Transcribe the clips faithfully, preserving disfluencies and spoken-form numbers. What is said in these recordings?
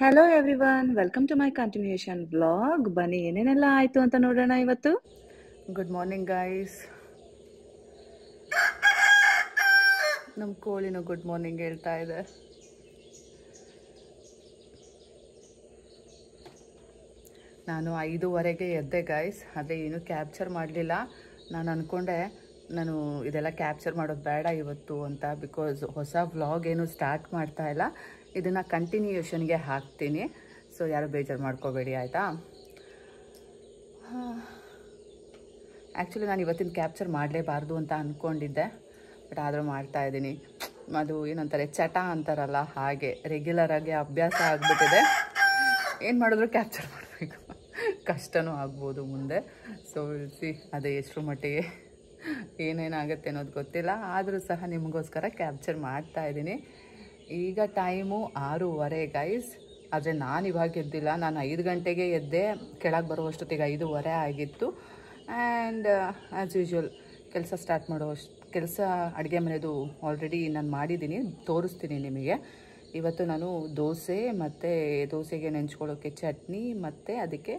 Hello everyone, welcome to my continuation blog. ಬನ್ನಿ ಏನೇನೆಲ್ಲ ಆಯಿತು ಅಂತ ನೋಡೋಣ ಇವತ್ತು. Good morning guys. ನಮ್ಮ ಕೋಳಿನೂ ಗುಡ್ ಮಾರ್ನಿಂಗ್ ಹೇಳ್ತಾ ಇದೆ. ನಾನು ಐದೂವರೆಗೆ ಎದ್ದೆ ಗೈಸ್. ಅದೇ ಏನೂ ಕ್ಯಾಪ್ಚರ್ ಮಾಡಲಿಲ್ಲ. ನಾನು ಅಂದ್ಕೊಂಡೆ ನಾನು ಇದೆಲ್ಲ ಕ್ಯಾಪ್ಚರ್ ಮಾಡೋದು ಬೇಡ ಇವತ್ತು ಅಂತ, ಬಿಕಾಸ್ ಹೊಸ ವ್ಲಾಗ್ ಏನು ಸ್ಟಾರ್ಟ್ ಮಾಡ್ತಾ ಇಲ್ಲ, ಇದನ್ನು ಕಂಟಿನ್ಯೂಷನ್ಗೆ ಹಾಕ್ತೀನಿ. ಸೊ ಯಾರು ಬೇಜಾರು ಮಾಡ್ಕೋಬೇಡಿ ಆಯಿತಾ. ಆ್ಯಕ್ಚುಲಿ ನಾನು ಇವತ್ತಿನ ಕ್ಯಾಪ್ಚರ್ ಮಾಡಲೇಬಾರ್ದು ಅಂತ ಅಂದ್ಕೊಂಡಿದ್ದೆ, ಬಟ್ ಆದರೂ ಮಾಡ್ತಾಯಿದ್ದೀನಿ. ಅದು ಏನಂತಾರೆ, ಚಟ ಅಂತಾರಲ್ಲ, ಹಾಗೆ ರೆಗ್ಯುಲರಾಗಿ ಅಭ್ಯಾಸ ಆಗಿಬಿಟ್ಟಿದೆ. ಏನು ಮಾಡಿದ್ರು ಕ್ಯಾಪ್ಚರ್ ಮಾಡಬೇಕು, ಕಷ್ಟನೂ ಆಗ್ಬೋದು ಮುಂದೆ. ಸೊ ಸಿ ಅದೇ ಎಷ್ಟರ ಮಟ್ಟಿಗೆ ಏನೇನಾಗುತ್ತೆ ಅನ್ನೋದು ಗೊತ್ತಿಲ್ಲ, ಆದರೂ ಸಹ ನಿಮಗೋಸ್ಕರ ಕ್ಯಾಪ್ಚರ್ ಮಾಡ್ತಾಯಿದ್ದೀನಿ. ಈಗ ಟೈಮು ಆರೂವರೆ ಗೈಸ್. ಆದರೆ ನಾನು ಇವಾಗ ಎದ್ದಿಲ್ಲ, ನಾನು ಐದು ಗಂಟೆಗೆ ಎದ್ದೆ. ಕೆಳಗೆ ಬರುವಷ್ಟೊತ್ತಿಗೆ ಐದೂವರೆ ಆಗಿತ್ತು. ಆ್ಯಂಡ್ ಆ್ಯಸ್ ಯೂಶ್ವಲ್ ಕೆಲಸ ಸ್ಟಾರ್ಟ್ ಮಾಡೋಷ್ಟು ಕೆಲಸ ಅಡುಗೆ ಮನೆಯದು ಆಲ್ರೆಡಿ ನಾನು ಮಾಡಿದ್ದೀನಿ, ತೋರಿಸ್ತೀನಿ ನಿಮಗೆ. ಇವತ್ತು ನಾನು ದೋಸೆ ಮತ್ತು ದೋಸೆಗೆ ನೆಂಚ್ಕೊಳ್ಳೋಕ್ಕೆ ಚಟ್ನಿ ಮತ್ತು ಅದಕ್ಕೆ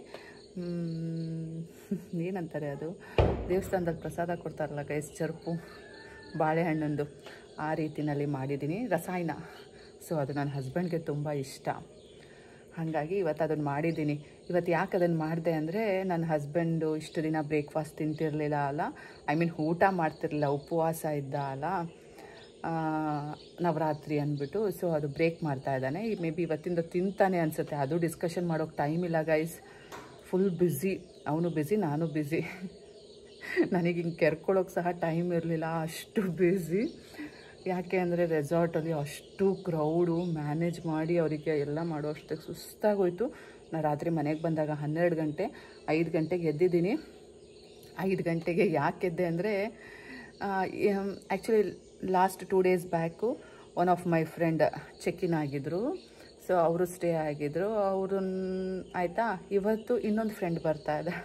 ಏನಂತಾರೆ ಅದು, ದೇವಸ್ಥಾನದಲ್ಲಿ ಪ್ರಸಾದ ಕೊಡ್ತಾರಲ್ಲ ಗೈಸ್, ಚರ್ಪು ಬಾಳೆಹಣ್ಣಂದು, ಆ ರೀತಿಯಲ್ಲಿ ಮಾಡಿದ್ದೀನಿ ರಸಾಯನ. ಸೊ ಅದು ನನ್ನ ಹಸ್ಬೆಂಡ್ಗೆ ತುಂಬ ಇಷ್ಟ, ಹಾಗಾಗಿ ಇವತ್ತು ಅದನ್ನು ಮಾಡಿದ್ದೀನಿ. ಇವತ್ತು ಯಾಕೆ ಅದನ್ನು ಮಾಡಿದೆ ಅಂದರೆ, ನನ್ನ ಹಸ್ಬೆಂಡು ಇಷ್ಟು ದಿನ ಬ್ರೇಕ್ಫಾಸ್ಟ್ ತಿಂತಿರಲಿಲ್ಲ ಅಲ್ಲ, ಐ ಮೀನ್ ಊಟ ಮಾಡ್ತಿರಲಿಲ್ಲ, ಉಪವಾಸ ಇದ್ದ ಅಲ್ಲ, ನವರಾತ್ರಿ ಅಂದ್ಬಿಟ್ಟು. ಸೊ ಅದು ಬ್ರೇಕ್ ಮಾಡ್ತಾ ಇದ್ದಾನೆ. ಮೇ ಬಿ ಇವತ್ತಿಂದ ತಿಂತಾನೆ ಅನಿಸುತ್ತೆ. ಅದು ಡಿಸ್ಕಷನ್ ಮಾಡೋಕ್ಕೆ ಟೈಮ್ ಇಲ್ಲ ಗೈಸ್, ಫುಲ್ ಬ್ಯುಸಿ. ಅವನು ಬ್ಯುಸಿ, ನಾನು ಬ್ಯುಸಿ. ನನಗೆ ಹಿಂಗೆ ಕೆರ್ಕೊಳ್ಳೋಕೆ ಸಹ ಟೈಮ್ ಇರಲಿಲ್ಲ, ಅಷ್ಟು ಬ್ಯುಸಿ. ಯಾಕೆ ಅಂದರೆ ರೆಸಾರ್ಟಲ್ಲಿ ಅಷ್ಟು ಕ್ರೌಡು ಮ್ಯಾನೇಜ್ ಮಾಡಿ ಅವರಿಗೆ ಎಲ್ಲ ಮಾಡೋಷ್ಟಕ್ಕೆ ಸುಸ್ತಾಗೋಯ್ತು. ನಾನು ರಾತ್ರಿ ಮನೆಗೆ ಬಂದಾಗ ಹನ್ನೆರಡು ಗಂಟೆ, ಐದು ಗಂಟೆಗೆ ಎದ್ದಿದ್ದೀನಿ. ಐದು ಗಂಟೆಗೆ ಯಾಕೆ ಎದ್ದೆ ಅಂದರೆ, actually last two days back one of my friend check in ಆಗಿದ್ದರು. ಸೊ ಅವರು ಸ್ಟೇ ಆಗಿದ್ದರು. ಅವರು ಆಯಿತಾ, ಇವತ್ತು ಇನ್ನೊಂದು ಫ್ರೆಂಡ್ ಬರ್ತಾ ಇದೆ.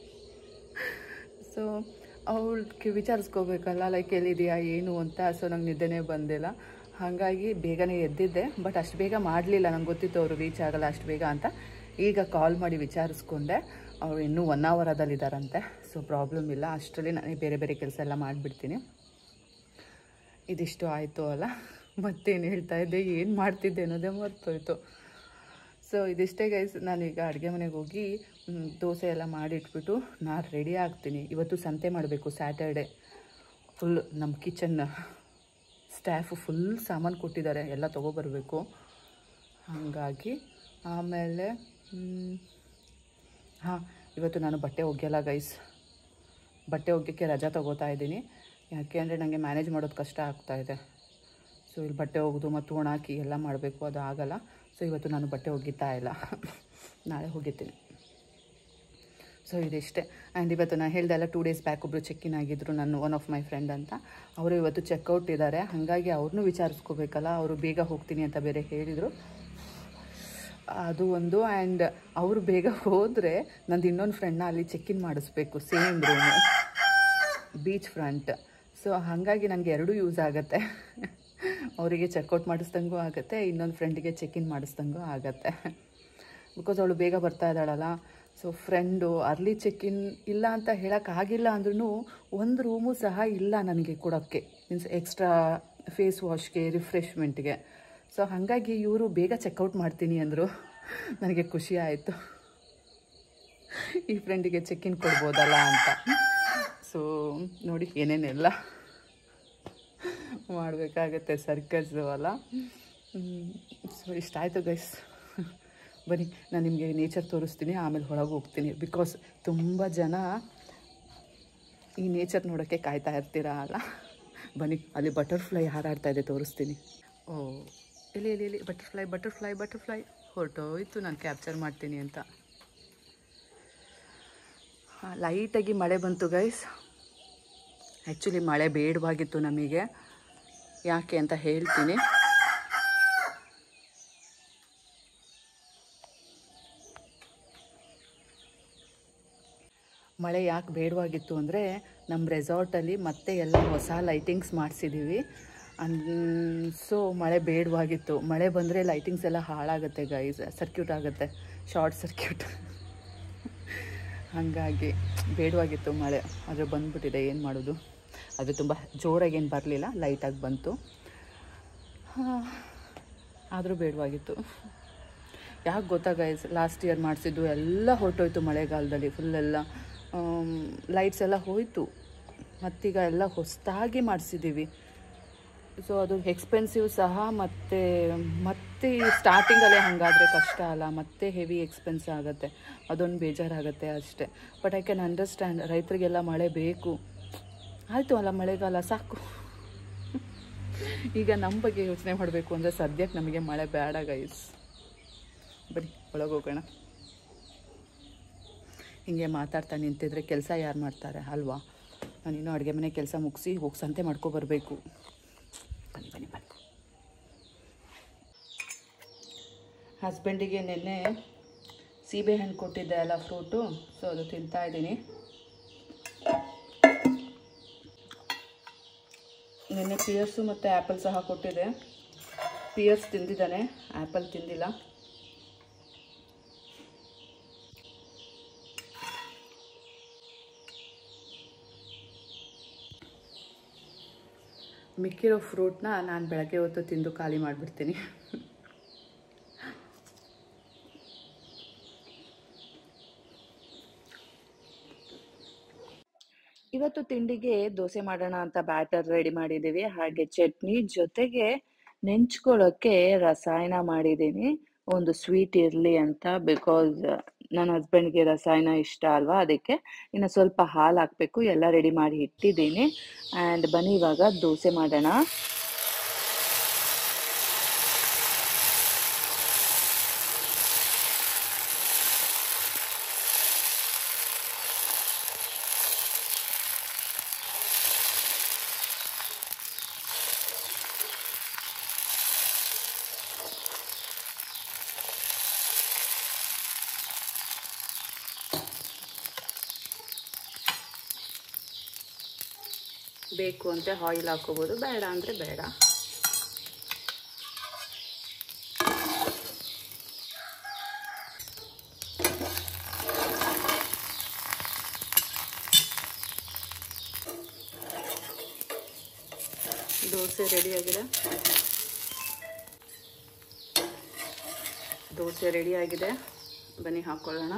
ಸೊ ಅವಳಿಗೆ ವಿಚಾರಿಸ್ಕೋಬೇಕಲ್ಲ, ಲೈಕ್ ಎಲ್ಲಿದೆಯಾ ಏನು ಅಂತ. ಸೊ ನಂಗೆ ನಿದ್ದೆನೇ ಬಂದಿಲ್ಲ, ಹಾಗಾಗಿ ಬೇಗನೆ ಎದ್ದಿದ್ದೆ. ಬಟ್ ಅಷ್ಟು ಬೇಗ ಮಾಡಲಿಲ್ಲ, ನಂಗೆ ಗೊತ್ತಿತ್ತು ಅವರು ರೀಚ್ ಆಗಲ್ಲ ಅಷ್ಟು ಬೇಗ ಅಂತ. ಈಗ ಕಾಲ್ ಮಾಡಿ ವಿಚಾರಿಸ್ಕೊಂಡೆ, ಅವರು ಇನ್ನೂ ಒನ್ ಅವರದಲ್ಲಿದ್ದಾರಂತೆ. ಸೊ ಪ್ರಾಬ್ಲಮ್ ಇಲ್ಲ, ಅಷ್ಟರಲ್ಲಿ ನನಗೆ ಬೇರೆ ಬೇರೆ ಕೆಲಸ ಎಲ್ಲ ಮಾಡಿಬಿಡ್ತೀನಿ. ಇದಿಷ್ಟು ಆಯಿತು ಅಲ್ಲ, ಮತ್ತೇನು ಹೇಳ್ತಾ ಇದ್ದೆ, ಏನು ಮಾಡ್ತಿದ್ದೆ ಅನ್ನೋದೇ ಮರ್ತೋಯ್ತು. ಸೊ ಇದಿಷ್ಟೇ ಗೈಸ್. ನಾನೀಗ ಅಡುಗೆ ಮನೆಗೆ ಹೋಗಿ ದೋಸೆ ಎಲ್ಲ ಮಾಡಿಟ್ಬಿಟ್ಟು ನಾನು ರೆಡಿ ಆಗ್ತೀನಿ. ಇವತ್ತು ಸಂತೆ ಮಾಡಬೇಕು, ಸ್ಯಾಟರ್ಡೆ. ಫುಲ್ ನಮ್ಮ ಕಿಚನ್ ಸ್ಟಾಫು ಫುಲ್ ಸಾಮಾನು ಕೊಟ್ಟಿದ್ದಾರೆ, ಎಲ್ಲ ತೊಗೊಬರ್ಬೇಕು. ಹಾಗಾಗಿ ಆಮೇಲೆ ಹಾಂ, ಇವತ್ತು ನಾನು ಬಟ್ಟೆ ಒಗೆಯಲ್ಲ ಗೈಸ್. ಬಟ್ಟೆ ಒಗ್ಯೋಕ್ಕೆ ರಜಾ ತೊಗೋತಾ ಇದ್ದೀನಿ. ಯಾಕೆ ಅಂದರೆ ನನಗೆ ಮ್ಯಾನೇಜ್ ಮಾಡೋದು ಕಷ್ಟ ಆಗ್ತಾಯಿದೆ. ಸೊ ಇಲ್ಲಿ ಬಟ್ಟೆ ಒಗೆದು ಮತ್ತು ಒಣಾಕಿ ಎಲ್ಲ ಮಾಡಬೇಕು, ಅದು ಆಗಲ್ಲ. ಸೊ ಇವತ್ತು ನಾನು ಬಟ್ಟೆ ಒಗಿತಾ ಇಲ್ಲ, ನಾಳೆ ಒಗಿತೀನಿ. ಸೊ ಇದಿಷ್ಟೇ. ಆ್ಯಂಡ್ ಇವತ್ತು ನಾನು ಹೇಳ್ದೆ ಅಲ್ಲ, ಟೂ ಡೇಸ್ ಬ್ಯಾಕ್ ಒಬ್ಬರು ಚೆಕ್ ಇನ್ ಆಗಿದ್ದರು, ನನ್ನ ಒನ್ ಆಫ್ ಮೈ ಫ್ರೆಂಡ್ ಅಂತ. ಅವರು ಇವತ್ತು ಚೆಕ್ಔಟ್ ಇದ್ದಾರೆ, ಹಾಗಾಗಿ ಅವ್ರನ್ನೂ ವಿಚಾರಿಸ್ಕೋಬೇಕಲ್ಲ. ಅವರು ಬೇಗ ಹೋಗ್ತೀನಿ ಅಂತ ಬೇರೆ ಹೇಳಿದರು, ಅದು ಒಂದು. ಆ್ಯಂಡ್ ಅವರು ಬೇಗ ಹೋದರೆ ನಂದು ಇನ್ನೊಂದು ಫ್ರೆಂಡ್ನ ಅಲ್ಲಿ ಚೆಕ್ ಇನ್ ಮಾಡಿಸ್ಬೇಕು, same room, beach front. So ಹಾಗಾಗಿ ನನಗೆ ಎರಡೂ ಯೂಸ್ ಆಗುತ್ತೆ. ಅವರಿಗೆ ಚೆಕ್ಔಟ್ ಮಾಡಿಸ್ದಂಗೂ ಆಗುತ್ತೆ, ಇನ್ನೊಂದು ಫ್ರೆಂಡಿಗೆ ಚೆಕ್ ಇನ್ ಮಾಡಿಸ್ದಂಗೂ ಆಗುತ್ತೆ. ಬಿಕಾಸ್ ಅವಳು ಬೇಗ ಬರ್ತಾ ಇದ್ದಾಳಲ್ಲ. So friend early check in ಇಲ್ಲ ಅಂತ ಹೇಳೋಕ್ಕಾಗಿಲ್ಲ ಅಂದ್ರೂ ಒಂದು ರೂಮು ಸಹ ಇಲ್ಲ ನನಗೆ ಕೊಡೋಕ್ಕೆ, ಮೀನ್ಸ್ ಎಕ್ಸ್ಟ್ರಾ ಫೇಸ್ ವಾಶ್ಗೆ, ರಿಫ್ರೆಶ್ಮೆಂಟ್ಗೆ. ಸೊ ಹಾಗಾಗಿ ಇವರು ಬೇಗ ಚೆಕ್ಔಟ್ ಮಾಡ್ತೀನಿ ಅಂದರು. ನನಗೆ ಖುಷಿ ಆಯಿತು, ಈ ಫ್ರೆಂಡಿಗೆ ಚೆಕ್ ಇನ್ ಕೊಡ್ಬೋದಲ್ಲ ಅಂತ. ಸೊ ನೋಡಿ ಏನೇನೆಲ್ಲ ಮಾಡಬೇಕಾಗತ್ತೆ, ಸರ್ಕಸ್ಸು ಅಲ್ಲ. ಸೊ ಇಷ್ಟಾಯಿತು ಗೈಸ್. ಬನ್ನಿ ನಾನು ನಿಮಗೆ ನೇಚರ್ ತೋರಿಸ್ತೀನಿ, ಆಮೇಲೆ ಹೊರಗೆ ಹೋಗ್ತೀನಿ. ಬಿಕಾಸ್ ತುಂಬ ಜನ ಈ ನೇಚರ್ ನೋಡೋಕ್ಕೆ ಕಾಯ್ತಾ ಇರ್ತೀರಾ ಅಲ್ಲ. ಬನ್ನಿ, ಅಲ್ಲಿ ಬಟರ್ಫ್ಲೈ ಹಾರಾಡ್ತಾ ಇದೆ, ತೋರಿಸ್ತೀನಿ. ಓ ಇಲ್ಲಿ ಇಲ್ಲಿ ಇಲ್ಲಿ ಬಟರ್ಫ್ಲೈ ಬಟರ್ಫ್ಲೈ ಬಟರ್ಫ್ಲೈ ಹೊರಟೋಯ್ತು ನಾನು ಕ್ಯಾಪ್ಚರ್ ಮಾಡ್ತೀನಿ ಅಂತ. ಲೈಟಾಗಿ ಮಳೆ ಬಂತು ಗೈಸ್. ಆ್ಯಕ್ಚುಲಿ ಮಳೆ ಬೇಡವಾಗಿತ್ತು ನಮಗೆ, ಯಾಕೆ ಅಂತ ಹೇಳ್ತೀನಿ. ಮಳೆ ಯಾಕೆ ಬೇಡವಾಗಿತ್ತು ಅಂದರೆ, ನಮ್ಮ ರೆಸಾರ್ಟಲ್ಲಿ ಮತ್ತೆ ಎಲ್ಲ ಹೊಸ ಲೈಟಿಂಗ್ಸ್ ಮಾಡಿಸಿದ್ದೀವಿ. ಅನ್ ಸೊ ಮಳೆ ಬೇಡವಾಗಿತ್ತು. ಮಳೆ ಬಂದರೆ ಲೈಟಿಂಗ್ಸ್ ಎಲ್ಲ ಹಾಳಾಗುತ್ತೆ ಗೈಸ್, ಸರ್ಕ್ಯೂಟ್ ಆಗುತ್ತೆ, ಶಾರ್ಟ್ ಸರ್ಕ್ಯೂಟ್. ಹಾಗಾಗಿ ಬೇಡವಾಗಿತ್ತು ಮಳೆ, ಆದರೆ ಬಂದುಬಿಟ್ಟಿದೆ, ಏನು ಮಾಡೋದು. ಆದರೆ ತುಂಬ ಜೋರಾಗಿ ಏನು ಬರಲಿಲ್ಲ, ಲೈಟಾಗಿ ಬಂತು. ಆದರೂ ಬೇಡವಾಗಿತ್ತು. ಯಾಕೆ ಗೊತ್ತಾ ಗೈಸ್, ಲಾಸ್ಟ್ ಇಯರ್ ಮಾಡಿಸಿದ್ದು ಎಲ್ಲ ಹೊರಟೋಯ್ತು ಮಳೆಗಾಲದಲ್ಲಿ, ಫುಲ್ಲೆಲ್ಲ ಲೈಟ್ಸ್ ಎಲ್ಲ ಹೋಯಿತು. ಮತ್ತೀಗ ಎಲ್ಲ ಹೊಸದಾಗಿ ಮಾಡಿಸಿದ್ದೀವಿ. ಸೊ ಅದು ಎಕ್ಸ್ಪೆನ್ಸಿವ್ ಸಹ, ಮತ್ತು ಮತ್ತೆ ಸ್ಟಾರ್ಟಿಂಗಲ್ಲೇ ಹಾಗಾದರೆ ಕಷ್ಟ ಅಲ್ಲ, ಮತ್ತೆ ಹೆವಿ ಎಕ್ಸ್ಪೆನ್ಸ್ ಆಗುತ್ತೆ, ಅದೊಂದು ಬೇಜಾರಾಗುತ್ತೆ ಅಷ್ಟೇ. ಬಟ್ ಐ ಕ್ಯಾನ್ ಅಂಡರ್ಸ್ಟ್ಯಾಂಡ್, ರೈತರಿಗೆಲ್ಲ ಮಳೆ ಬೇಕು. ಆಯಿತು ಅಲ್ಲ, ಮಳೆಗಾಲ ಸಾಕು. ಈಗ ನಮ್ಮ ಬಗ್ಗೆ ಯೋಚನೆ ಮಾಡಬೇಕು ಅಂದರೆ ಸದ್ಯಕ್ಕೆ ನಮಗೆ ಮಳೆ ಬೇಡ ಗೈಸ್. ಬರೀ ಒಳಗೋಗೋಣ. ಹಿಂಗೆ ಮಾತಾಡ್ತಾ ನಿಂತಿದ್ರೆ ಕೆಲಸ ಯಾರು ಮಾಡ್ತಾರೆ ಅಲ್ವಾ? ನಾನಿನ್ನೂ ಅಡುಗೆ ಮನೆ ಕೆಲಸ ಮುಗಿಸಿ ಹೋಗಿ ಸಂತೆ ಮಾಡ್ಕೊಬರ್ಬೇಕು. ಬನ್ನಿ ಬನ್ನಿ ಬನ್ನಿ. ಹಸ್ಬೆಂಡಿಗೆ ನೆನ್ನೆ ಸೀಬೆಹಣ್ಣು ಕೊಟ್ಟಿದ್ದೆ ಅಲ್ಲ, ಫ್ರೂಟು, ಸೊ ಅದು ತಿಂತಾಯಿದ್ದೀನಿ. ನಿನ್ನೆ ಪಿಯರ್ಸು ಮತ್ತು ಆ್ಯಪಲ್ ಸಹ ಕೊಟ್ಟಿದೆ. ಪಿಯರ್ಸ್ ತಿಂದಿದ್ದಾನೆ, ಆ್ಯಪಲ್ ತಿಂದಿಲ್ಲ. ಮಿಕ್ಕಿರೋ ಫ್ರೂಟ್ನ ನಾನು ಬೆಳಗ್ಗೆ ಹೊತ್ತು ತಿಂದು ಖಾಲಿ ಮಾಡಿಬಿಡ್ತೀನಿ. ಇವತ್ತು ತಿಂಡಿಗೆ ದೋಸೆ ಮಾಡೋಣ ಅಂತ ಬ್ಯಾಟರ್ ರೆಡಿ ಮಾಡಿದ್ದೀವಿ. ಹಾಗೆ ಚಟ್ನಿ ಜೊತೆಗೆ ನೆಂಚ್ಕೊಳ್ಳೋಕ್ಕೆ ರಸಾಯನ ಮಾಡಿದ್ದೀನಿ, ಒಂದು ಸ್ವೀಟ್ ಇರಲಿ ಅಂತ. ಬಿಕಾಸ್ ನನ್ನ ಹಸ್ಬೆಂಡ್ಗೆ ರಸಾಯನ ಇಷ್ಟ ಅಲ್ವಾ, ಅದಕ್ಕೆ ಇನ್ನು ಸ್ವಲ್ಪ ಹಾಲು ಹಾಕಬೇಕು. ಎಲ್ಲ ರೆಡಿ ಮಾಡಿ ಇಟ್ಟಿದ್ದೀನಿ. ಆ್ಯಂಡ್ ಬನ್ನಿ ಇವಾಗ ದೋಸೆ ಮಾಡೋಣ. ಬೇಕು ಅಂದರೆ ಆಯಿಲ್ ಹಾಕೋಬೋದು, ಬೇಡ ಅಂದರೆ ಬೇಡ. ದೋಸೆ ರೆಡಿಯಾಗಿದೆ, ದೋಸೆ ರೆಡಿಯಾಗಿದೆ. ಬನ್ನಿ ಹಾಕ್ಕೊಳ್ಳೋಣ.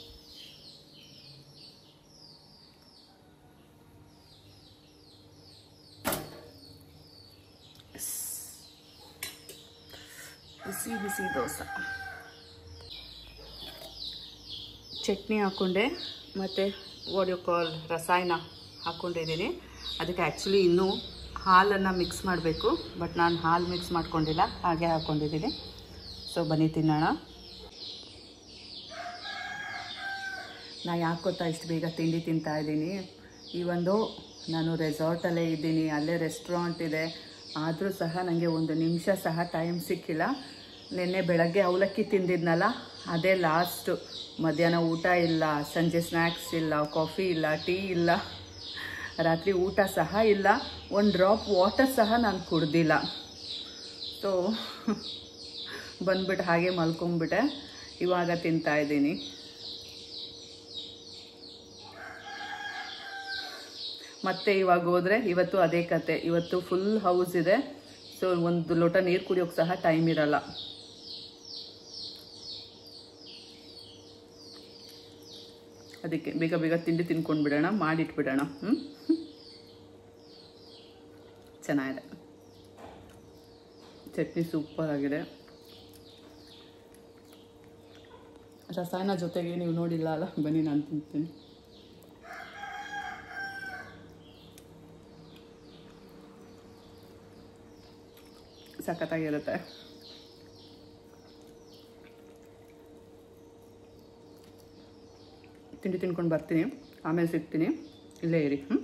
ಬಿಸಿ ಬಿಸಿ ದೋಸೆ. ಚಟ್ನಿ ಹಾಕ್ಕೊಂಡೆ, ಮತ್ತು ವಾಟ್ ಯು ಕಾಲ್ ರಸಾಯನ ಹಾಕ್ಕೊಂಡಿದ್ದೀನಿ. ಅದಕ್ಕೆ ಆ್ಯಕ್ಚುಲಿ ಇನ್ನೂ ಹಾಲನ್ನು ಮಿಕ್ಸ್ ಮಾಡಬೇಕು, ಬಟ್ ನಾನು ಹಾಲು ಮಿಕ್ಸ್ ಮಾಡ್ಕೊಂಡಿಲ್ಲ, ಹಾಗೆ ಹಾಕ್ಕೊಂಡಿದ್ದೀನಿ. ಸೊ ಬನ್ನಿ ತಿನ್ನೋಣ. ನಾ ಯಾಕೆ ಗೊತ್ತಾ ಇಷ್ಟು ಬೇಗ ತಿಂಡಿ ತಿಂತಾಯಿದ್ದೀನಿ? ಈ ಒಂದು ನಾನು ರೆಸಾರ್ಟಲ್ಲೇ ಇದ್ದೀನಿ, ಅಲ್ಲೇ ರೆಸ್ಟೋರೆಂಟ್ ಇದೆ, ಆದರೂ ಸಹ ನನಗೆ ಒಂದು ನಿಮಿಷ ಸಹ ಟೈಮ್ ಸಿಕ್ಕಿಲ್ಲ. ನಿನ್ನೆ ಬೆಳಗ್ಗೆ ಅವಲಕ್ಕಿ ತಿಂದಿದ್ನಲ್ಲ, ಅದೇ ಲಾಸ್ಟು. ಮಧ್ಯಾಹ್ನ ಊಟ ಇಲ್ಲ, ಸಂಜೆ ಸ್ನ್ಯಾಕ್ಸ್ ಇಲ್ಲ, ಕಾಫಿ ಇಲ್ಲ, ಟೀ ಇಲ್ಲ, ರಾತ್ರಿ ಊಟ ಸಹ ಇಲ್ಲ, ಒಂದು ಡ್ರಾಪ್ ವಾಟರ್ ಸಹ ನಾನು ಕುಡ್ದಿಲ್ಲ. ಸೊ ಬಂದ್ಬಿಟ್ಟು ಹಾಗೆ ಮಲ್ಕೊಂಬಿಟ್ಟೆ. ಇವಾಗ ತಿಂತಾಯಿದ್ದೀನಿ. ಮತ್ತು ಇವಾಗ ಹೋದರೆ ಇವತ್ತು ಅದೇ ಕತೆ. ಇವತ್ತು ಫುಲ್ ಹೌಸ್ ಇದೆ, ಸೊ ಒಂದು ಲೋಟ ನೀರು ಕುಡಿಯೋಕ್ಕೆ ಸಹ ಟೈಮ್ ಇರಲ್ಲ. ಅದಕ್ಕೆ ಬೇಗ ಬೇಗ ತಿಂಡಿ ತಿನ್ಕೊಂಡು ಬಿಡೋಣ, ಮಾಡಿಟ್ಬಿಡೋಣ. ಹ್ಞೂ ಚೆನ್ನಾಗಿದೆ, ಚಟ್ನಿ ಸೂಪರ್ ಆಗಿದೆ. ರಸಾಯನ ಜೊತೆಗೆ ನೀವು ನೋಡಿಲ್ಲ ಅಲ್ಲ, ಬನ್ನಿ ನಾನು ತಿಂತೀನಿ. ಸಖತ್ತಾಗಿರುತ್ತೆ. ತಿಂಡಿ ತಿನ್ಕೊಂಡು ಬರ್ತೀನಿ, ಆಮೇಲೆ ಸಿಗ್ತೀನಿ, ಇಲ್ಲೇ ಇರಿ. ಹ್ಞೂ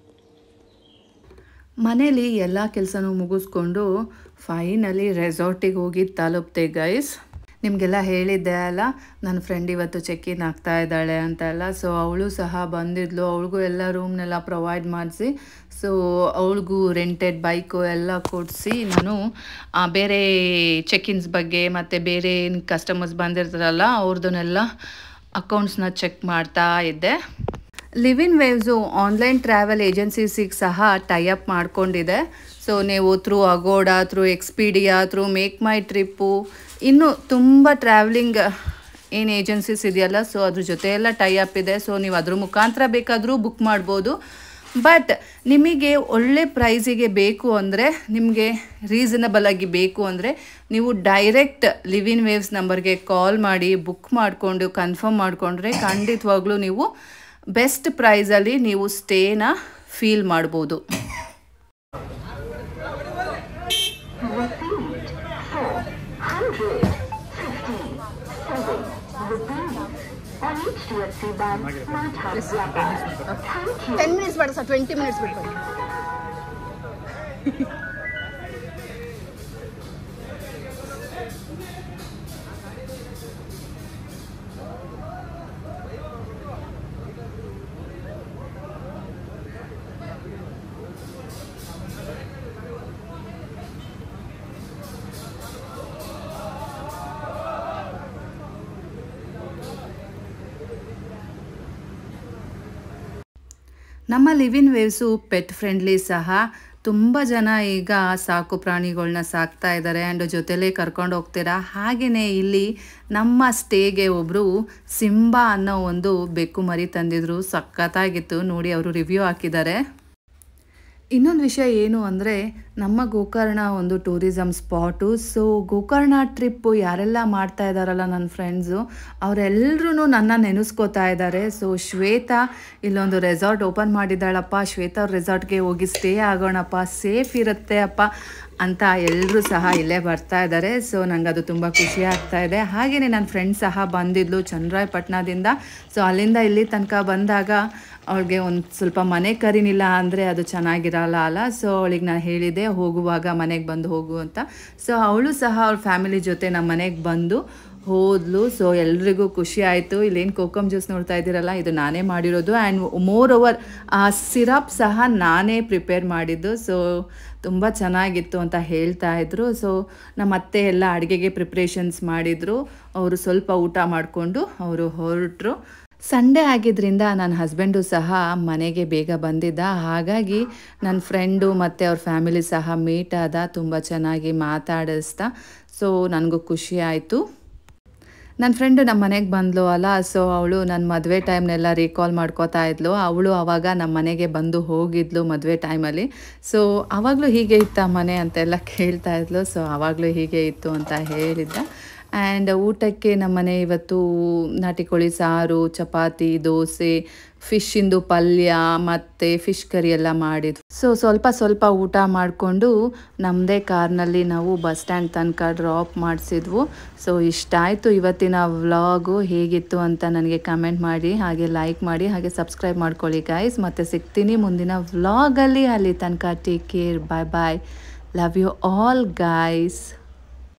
ಮನೇಲಿ ಎಲ್ಲ ಕೆಲಸನೂ ಮುಗಿಸ್ಕೊಂಡು ಫೈನಲಿ ರೆಸಾರ್ಟಿಗೆ ಹೋಗಿ ತಲುಪ್ತೆ ಗೈಸ್. ನಿಮಗೆಲ್ಲ ಹೇಳಿದ್ದೆ ಅಲ್ಲ, ನನ್ನ ಫ್ರೆಂಡ್ ಇವತ್ತು ಚೆಕ್ ಇನ್ ಆಗ್ತಾ ಇದ್ದಾಳೆ ಅಂತ ಎಲ್ಲ. ಸೊ ಅವಳು ಸಹ ಬಂದಿದ್ಲು, ಅವಳಿಗೂ ಎಲ್ಲ ರೂಮ್ನೆಲ್ಲ ಪ್ರೊವೈಡ್ ಮಾಡಿಸಿ, ಸೊ ಅವಳಿಗೂ ರೆಂಟೆಡ್ ಬೈಕು ಎಲ್ಲ ಕೊಡಿಸಿ ನಾನು ಬೇರೆ ಚೆಕ್ ಇನ್ಸ್ ಬಗ್ಗೆ ಮತ್ತು ಬೇರೆ ಕಸ್ಟಮರ್ಸ್ ಬಂದಿರ್ತಾರಲ್ಲ ಅವ್ರದ್ದನ್ನೆಲ್ಲ ಅಕೌಂಟ್ಸ್ನ ಚೆಕ್ ಮಾಡ್ತಾ ಇದ್ದೆ. Live in Waves online travel ಏಜೆನ್ಸೀಸಿಗೆ ಸಹ ಟೈಅಪ್ ಮಾಡ್ಕೊಂಡಿದೆ. ಸೊ ನೀವು through Agoda, through Expedia, through Make My Trip, ಇನ್ನೂ ತುಂಬ ಟ್ರಾವೆಲಿಂಗ್ ಏನು ಏಜೆನ್ಸೀಸ್ ಇದೆಯಲ್ಲ, ಸೊ ಅದ್ರ ಜೊತೆ ಎಲ್ಲ ಟೈಅಪ್ ಇದೆ. ಸೊ ನೀವು ಅದ್ರ ಮುಖಾಂತರ ಬೇಕಾದರೂ ಬುಕ್ ಮಾಡ್ಬೋದು. ಬಟ್ ನಿಮಗೆ ಒಳ್ಳೆ ಪ್ರೈಸಿಗೆ ಬೇಕು ಅಂದರೆ, ನಿಮಗೆ ರೀಸನಬಲ್ ಆಗಿ ಬೇಕು ಅಂದರೆ ನೀವು ಡೈರೆಕ್ಟ್ ಲಿವ್ ಇನ್ ವೇವ್ಸ್ ನಂಬರ್ಗೆ ಕಾಲ್ ಮಾಡಿ ಬುಕ್ ಮಾಡಿಕೊಂಡು ಕನ್ಫರ್ಮ್ ಮಾಡಿಕೊಂಡ್ರೆ ಖಂಡಿತವಾಗ್ಲೂ ನೀವು ಬೆಸ್ಟ್ ಪ್ರೈಸಲ್ಲಿ ನೀವು ಸ್ಟೇನ ಫೀಲ್ ಮಾಡ್ಬೋದು. ಟೆನ್ ಮಿನಿಟ್ಸ್ ಬೇಡ ಸರ್, ಟ್ವೆಂಟಿ ಮಿನಿಟ್ಸ್ ಬಿಟ್ಟು. ನಮ್ಮ Live in Waves pet friendly ಸಹ. ತುಂಬ ಜನ ಈಗ ಸಾಕು ಪ್ರಾಣಿಗಳನ್ನ ಸಾಕ್ತಾ ಇದ್ದಾರೆ ಆ್ಯಂಡ್ ಜೊತೆಲೇ ಕರ್ಕೊಂಡು ಹೋಗ್ತೀರಾ. ಹಾಗೆಯೇ ಇಲ್ಲಿ ನಮ್ಮ ಸ್ಟೇಗೆ ಒಬ್ಬರು ಸಿಂಬಾ ಅನ್ನೋ ಒಂದು ಬೆಕ್ಕು ಮರಿ ತಂದಿದ್ರು, ಸಖತ್ತಾಗಿತ್ತು. ನೋಡಿ ಅವರು ರಿವ್ಯೂ ಹಾಕಿದ್ದಾರೆ. ಇನ್ನೊಂದು ವಿಷಯ ಏನು ಅಂದರೆ, ನಮ್ಮ ಗೋಕರ್ಣ ಒಂದು tourism spot. So Gokarna trip ಯಾರೆಲ್ಲ ಮಾಡ್ತಾ ಇದ್ದಾರಲ್ಲ ನನ್ನ ಫ್ರೆಂಡ್ಸು, ಅವರೆಲ್ಲರೂ ನನ್ನ ನೆನೆಸ್ಕೋತಾ ಇದ್ದಾರೆ. ಸೊ ಶ್ವೇತಾ ಇಲ್ಲೊಂದು ರೆಸಾರ್ಟ್ ಓಪನ್ ಮಾಡಿದ್ದಾಳಪ್ಪ, ಶ್ವೇತಾ ಅವ್ರ ರೆಸಾರ್ಟ್ಗೆ ಹೋಗಿ ಸ್ಟೇ ಆಗೋಣಪ್ಪ, ಸೇಫ್ ಇರುತ್ತೆ ಅಪ್ಪ ಅಂತ ಎಲ್ಲರೂ ಸಹ ಇಲ್ಲೇ ಬರ್ತಾ ಇದ್ದಾರೆ. ಸೊ ನನಗೆ ಅದು ತುಂಬ ಖುಷಿ ಆಗ್ತಾ ಇದೆ. ಹಾಗೆಯೇ ನನ್ನ ಫ್ರೆಂಡ್ ಸಹ ಬಂದಿದ್ಲು ಚನ್ನರಾಯಪಟ್ಟಣದಿಂದ. ಸೊ ಅಲ್ಲಿಂದ ಇಲ್ಲಿ ತನಕ ಬಂದಾಗ ಅವಳಿಗೆ ಒಂದು ಸ್ವಲ್ಪ ಮನೆ ಕರೀನಿಲ್ಲ ಅಂದರೆ ಅದು ಚೆನ್ನಾಗಿರಲ್ಲ ಅಲ್ಲ. ಸೊ ಅವಳಿಗೆ ನಾನು ಹೇಳಿದೆ ಹೋಗುವಾಗ ಮನೆಗೆ ಬಂದು ಹೋಗು ಅಂತ. ಸೊ ಅವಳು ಸಹ ಅವ್ಳ ಫ್ಯಾಮಿಲಿ ಜೊತೆ ನಮ್ಮ ಮನೆಗೆ ಬಂದು ಹೋದ್ಲು. ಸೊ ಎಲ್ರಿಗೂ ಖುಷಿ ಆಯಿತು. ಇಲ್ಲೇನು ಕೋಕಮ್ ಜ್ಯೂಸ್ ನೋಡ್ತಾ ಇದ್ದೀರಲ್ಲ, ಇದು ನಾನೇ ಮಾಡಿರೋದು. ಆ್ಯಂಡ್ ಮೋರ್ ಓವರ್ ಆ ಸಿರಪ್ ಸಹ ನಾನೇ ಪ್ರಿಪೇರ್ ಮಾಡಿದ್ದು. ಸೊ ತುಂಬ ಚೆನ್ನಾಗಿತ್ತು ಅಂತ ಹೇಳ್ತಾ ಇದ್ರು. ಸೊ ನಮ್ಮ ಅತ್ತೆ ಎಲ್ಲ ಅಡುಗೆಗೆ ಪ್ರಿಪ್ರೇಷನ್ಸ್ ಮಾಡಿದರು. ಅವರು ಸ್ವಲ್ಪ ಊಟ ಮಾಡಿಕೊಂಡು ಅವರು ಹೊರಟರು. ಸಂಡೇ ಆಗಿದ್ದರಿಂದ ನನ್ನ ಹಸ್ಬೆಂಡು ಸಹ ಮನೆಗೆ ಬೇಗ ಬಂದಿದ್ದ. ಹಾಗಾಗಿ ನನ್ನ ಫ್ರೆಂಡು ಮತ್ತು ಅವ್ರ ಫ್ಯಾಮಿಲಿ ಸಹ ಮೀಟ್ ಆದ, ತುಂಬ ಚೆನ್ನಾಗಿ ಮಾತಾಡಿಸ್ತಾ. ಸೊ ನನಗೂ ಖುಷಿ ಆಯಿತು. ನನ್ನ ಫ್ರೆಂಡು ನಮ್ಮ ಮನೆಗೆ ಬಂದಳು ಅಲ್ಲ, ಸೊ ಅವಳು ನನ್ನ ಮದುವೆ ಟೈಮ್ನೆಲ್ಲ ರೀಕಾಲ್ ಮಾಡ್ಕೋತಾ ಇದ್ಲು. ಅವಳು ಆವಾಗ ನಮ್ಮ ಮನೆಗೆ ಬಂದು ಹೋಗಿದ್ಲು ಮದುವೆ ಟೈಮಲ್ಲಿ. ಸೊ ಆವಾಗಲೂ ಹೀಗೆ ಇತ್ತ ಮನೆ ಅಂತೆಲ್ಲ ಕೇಳ್ತಾ ಇದ್ಲು. ಸೊ ಆವಾಗಲೂ ಹೀಗೆ ಇತ್ತು ಅಂತ ಹೇಳಿದ್ದ. ಆ್ಯಂಡ್ ಊಟಕ್ಕೆ ನಮ್ಮನೆ ಇವತ್ತು ನಾಟಿ ಕೋಳಿ ಸಾರು, ಚಪಾತಿ, ದೋಸೆ, ಫಿಶ್ಶಿಂದು ಪಲ್ಯ ಮತ್ತು ಫಿಶ್ ಕರಿ ಎಲ್ಲ ಮಾಡಿದ್ವು. ಸೊ ಸ್ವಲ್ಪ ಸ್ವಲ್ಪ ಊಟ ಮಾಡಿಕೊಂಡು ನಮ್ಮದೇ ಕಾರ್ನಲ್ಲಿ ನಾವು ಬಸ್ ಸ್ಟ್ಯಾಂಡ್ ತನಕ ಡ್ರಾಪ್ ಮಾಡಿಸಿದ್ವು. ಸೊ ಇಷ್ಟ ಆಯಿತು ಇವತ್ತಿನ ವ್ಲಾಗು. ಹೇಗಿತ್ತು ಅಂತ ನನಗೆ ಕಮೆಂಟ್ ಮಾಡಿ, ಹಾಗೆ ಲೈಕ್ ಮಾಡಿ, ಹಾಗೆ ಸಬ್ಸ್ಕ್ರೈಬ್ ಮಾಡ್ಕೊಳ್ಳಿ ಗೈಸ್. ಮತ್ತು ಸಿಗ್ತೀನಿ ಮುಂದಿನ ವ್ಲಾಗಲ್ಲಿ. ಅಲ್ಲಿ ತನಕ take care, bye bye, love you all guys.